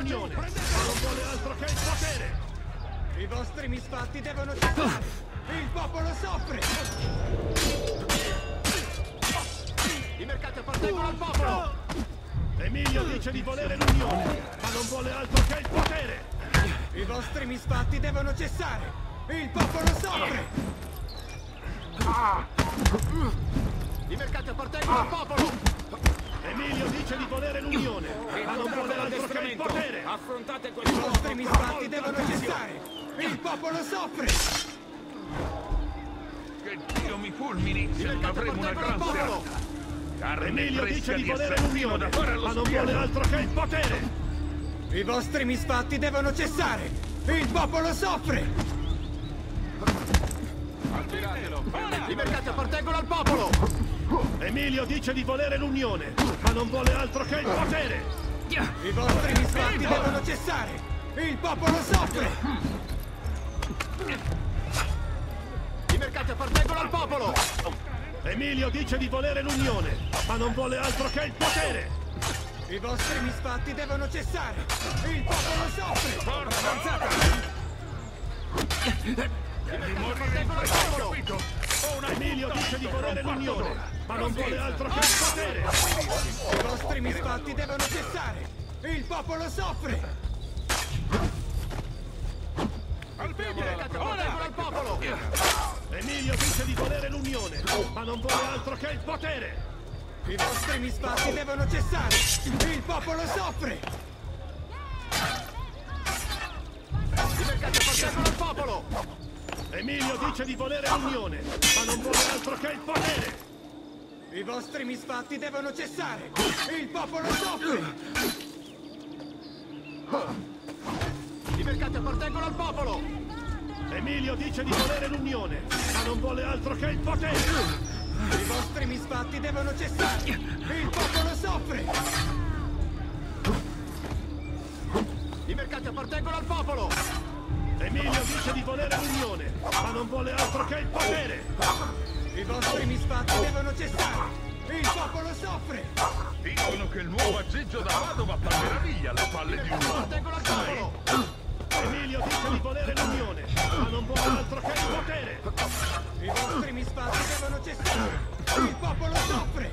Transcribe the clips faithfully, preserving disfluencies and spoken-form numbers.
l'unione, ma non vuole altro che il potere! I vostri misfatti devono cessare! Il popolo soffre! I mercati appartengono al popolo! Emilio dice di volere l'unione, ma non vuole altro che il potere! I vostri misfatti devono cessare! Il popolo soffre! I mercati appartengono al popolo! Emilio dice di volere l'unione, ma non vuole altro che il potere! Affrontate I questo vostri misfatti devono cessare! Il popolo soffre! Che Dio mi fulmini se non avremo una gran serata! Carne Emilio dice fresca di di volere assassino l'unione, da fare allo ma non vuole spiano! altro che il potere! I vostri misfatti devono cessare! Il popolo soffre! Attiratelo! I mercati appartengono al popolo! Emilio dice di volere l'unione, ma non vuole altro che il potere! I vostri misfatti devono cessare! Il popolo soffre! I mercati appartengono al popolo! Emilio dice di volere l'unione, ma non vuole altro che il potere! I vostri misfatti devono cessare! Il popolo soffre! Forza, avanzata! Devi morire in fretta, capito? Emilio dice di volere l'unione, ma non vuole altro che il potere! I vostri misfatti devono cessare! Il popolo soffre! I mercati appartengono al popolo! Emilio dice di volere l'unione, ma non vuole altro che il potere! I vostri misfatti devono cessare! Il popolo soffre! I mercati appartengono al popolo! Emilio dice di volere l'unione, ma non vuole altro che il potere! I vostri misfatti devono cessare! Il popolo soffre! I mercati appartengono al popolo! Emilio dice di volere l'unione, ma non vuole altro che il potere! I vostri misfatti devono cessare! Il popolo soffre! I mercati appartengono al popolo! Emilio dice di volere l'unione, ma non vuole altro che il potere! I vostri misfatti devono cessare! Il popolo soffre! Dicono che il nuovo aggeggio da Padova fa meraviglia alle palle di un uomo! Appartengono al popolo! Emilio dice di volere l'unione, ma non vuole altro che il potere! I vostri misfatti devono cessare! Il popolo soffre!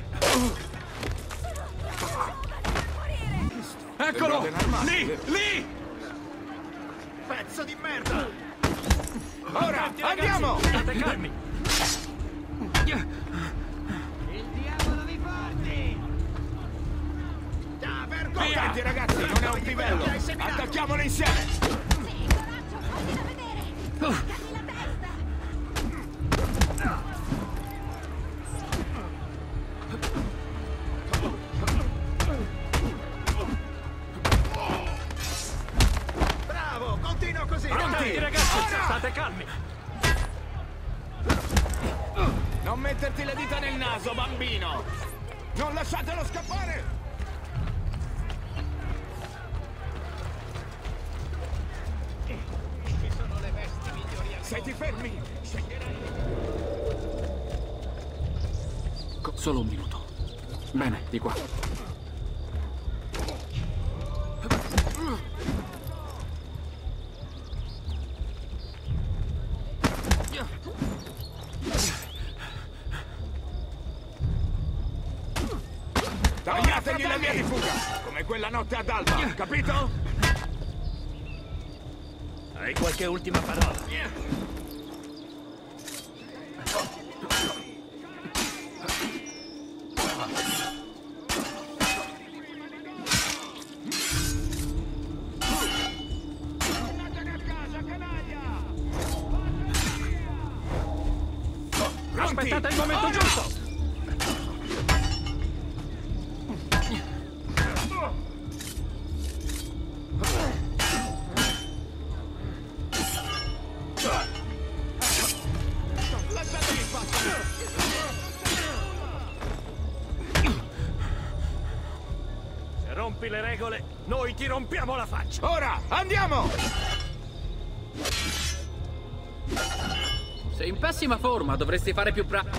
Eccolo! Lì! Lì! Pezzo di merda! Ora, andiamo! State calmi! Il diavolo vi porti! Ah, vergogna! Attenti ragazzi, non è un livello! Attacchiamolo insieme! Sì, coraggio, fatela vedere! Toccami la testa! Bravo! Continua così! Pronti, ragazzi! State calmi! Non metterti le dita nel naso, bambino! Non lasciatelo scappare! Ci sono le vesti migliori al Siete fermi! Sceglierai! Co- Solo un minuto. Bene, di qua. Tagliategli la via di fuga! Come quella notte ad Alba, capito? Hai qualche ultima parola? Aspettate il momento giusto! Lasciatemi passare! Se rompi le regole, noi ti rompiamo la faccia! Ora, andiamo! Sei in pessima forma, dovresti fare più pra...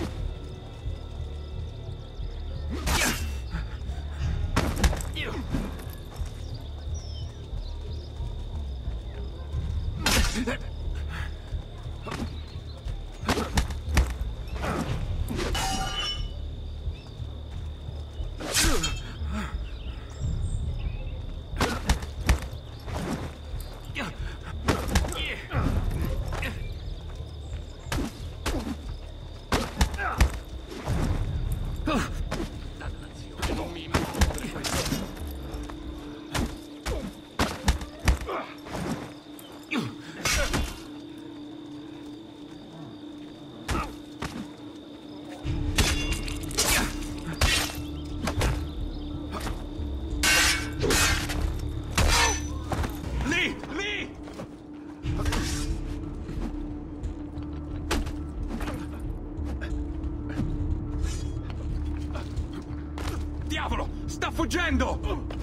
Diavolo! Sta fuggendo!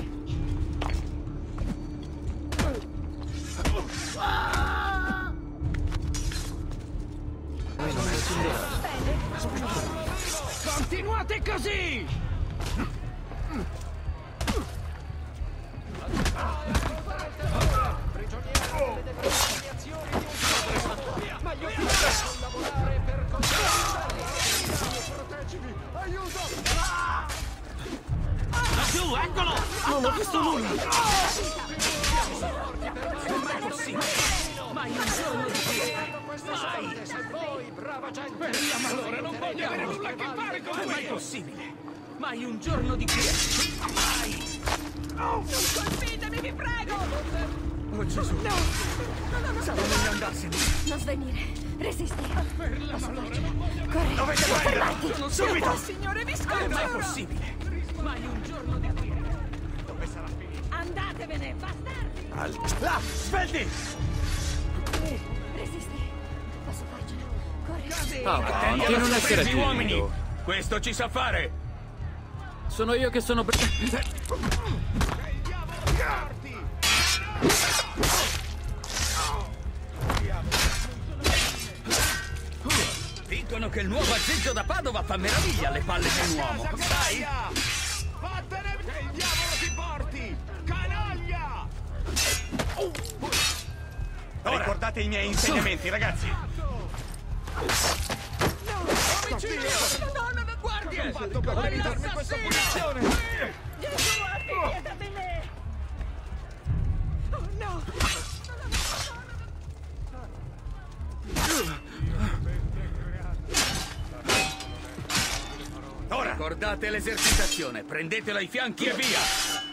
Continuate così! Ma io devo lavorare per controllare! Proteggimi! Aiuto! Laggiù, eccolo! Non ho visto nulla! Mai possibile! Mai un giorno di quiete! Mai! Se voi, brava gente! Allora non voglio avere nulla a che fare con mai possibile! Mai un giorno di quiete! Mai! Non colpitemi, vi prego! Oh Gesù! No! No, no, no! Sarà meglio andarsene! Non svenire! Resisti! Per l'amore, non voglio... Corri! Dovete Fermati! Sono subito! Signore, vi Mai scongiuro! possibile! Mai un giorno di quiete! Dove sarà finito? Andatevene, bastardi! Al... Là! Svelti! Resisti! Posso farcela? Corri! Avanti, non essere Presi uomini! timido. Questo ci sa fare! Sono io che sono... pre- Dicono che il nuovo azzeggio da Padova fa meraviglia alle palle di un uomo! Sai? Vattene! Che il diavolo ti porti! Canaglia! Ricordate i miei insegnamenti, ragazzi! No, no, no, guardi! Ho fatto per meritarmi questa punizione! Gesù, abbi pietà di me! Oh, no! Ora! Ricordate l'esercitazione, prendetelo ai fianchi e via!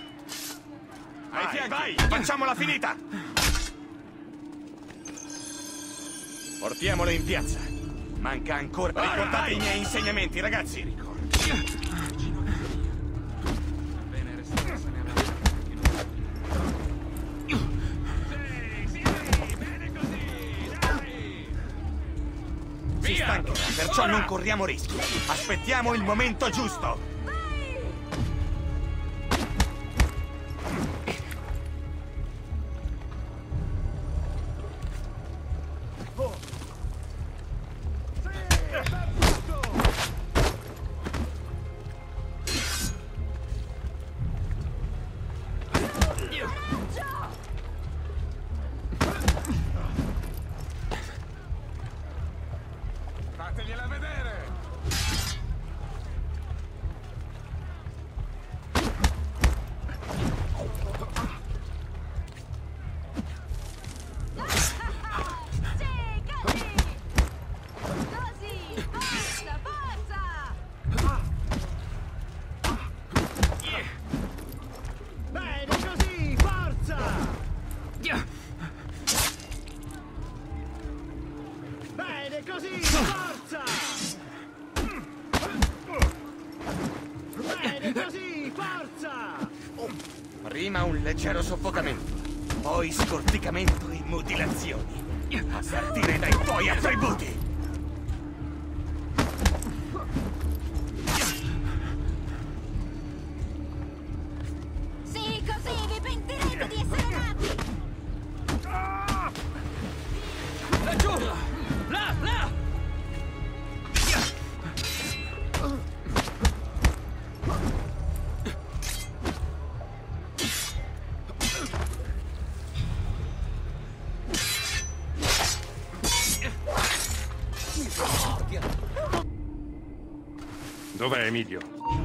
Ai fianchi! Vai! Facciamola finita! Portiamolo in piazza! Manca ancora... Vai, Ricordate vai. i miei insegnamenti, ragazzi! Ricordi! Si stancherà, perciò non corriamo rischi. Aspettiamo il momento giusto. Fategliela vedere! Così, forza! Bene, così, forza! Prima un leggero soffocamento, poi scorticamento e mutilazioni. A partire dai tuoi attributi! Sì, così vi pentirete di essere nati! Laggiù! Là, là! Dov'è Emilio?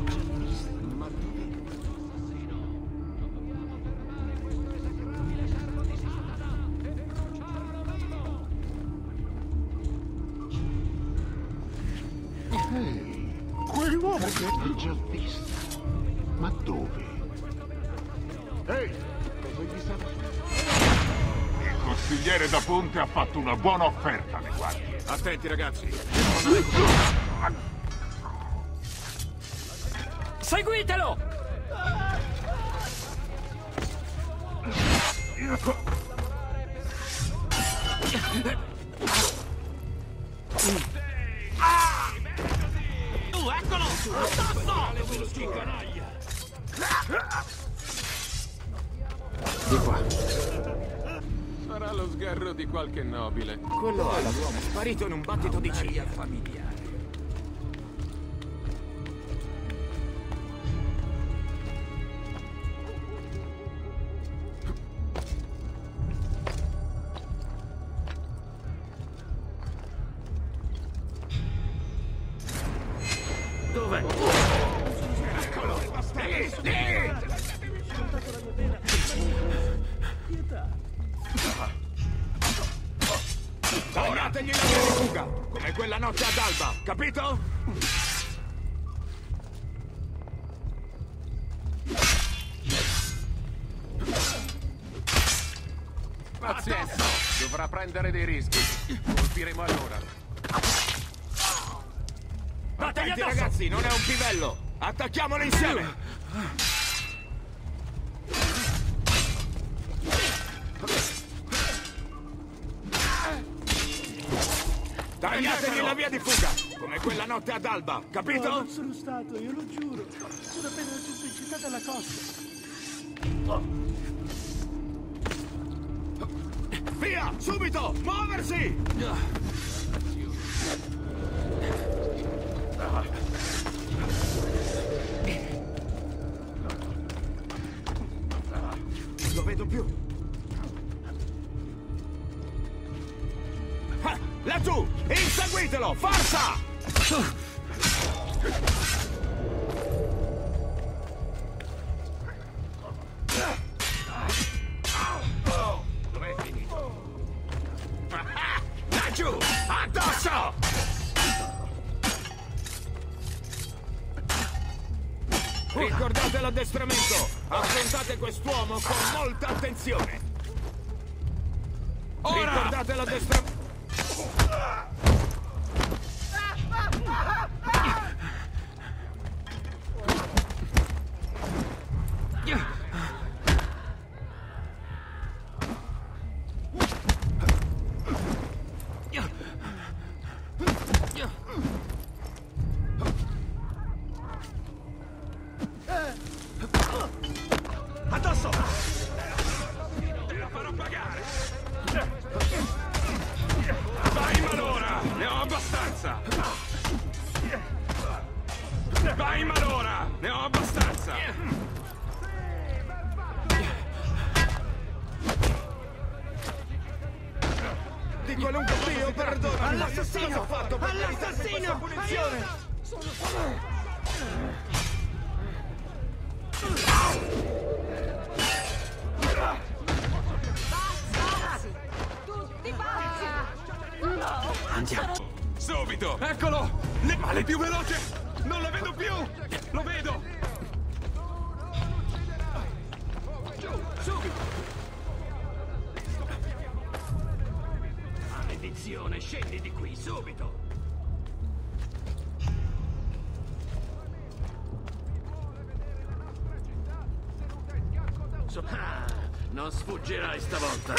Ehi, quell'uomo che hai già visto. Ma dove? Ehi, cosa gli sta facendo? Il consigliere da Ponte ha fatto una buona offerta alle guardie. Attenti ragazzi. Seguitelo! Tu, eccolo! Di qua. Sarà lo sgarro di qualche nobile. Quello è l'uomo sparito in un battito di ciglia. Familiare. Dov'è? Tagliategli la via di fuga, come quella notte ad alba, capito? Pazienza, dovrà prendere dei rischi. Colpiremo allora. Attenti ragazzi, non è un pivello! Attacchiamolo insieme! Tagliategli la via di fuga, come quella notte ad alba, capito? No, non sono stato, io lo giuro. Sono appena raggiunto in città dalla costa. Via, subito, muoversi! Lo vedo più. Ah, laggiù! Inseguitelo! Forza! Dov'è finito? Laggiù! Addosso! Ricordate l'addestramento! Affrontate quest'uomo con molta attenzione! Ora! Ricordate l'addestramento! Addosso! La farò pagare! Vai malora! Ne ho abbastanza! Vai malora! Ne ho abbastanza! Di qualunque Dio, perdona! All'assassino! All'assassino! Punizione! Pazzi! Tutti pazzi! Andiamo. Subito! Eccolo! Le... Ma l'è più veloce! Non la vedo più! Lo vedo! Subito! Maledizione, scendi di qui, subito! Ah, non sfuggirai stavolta!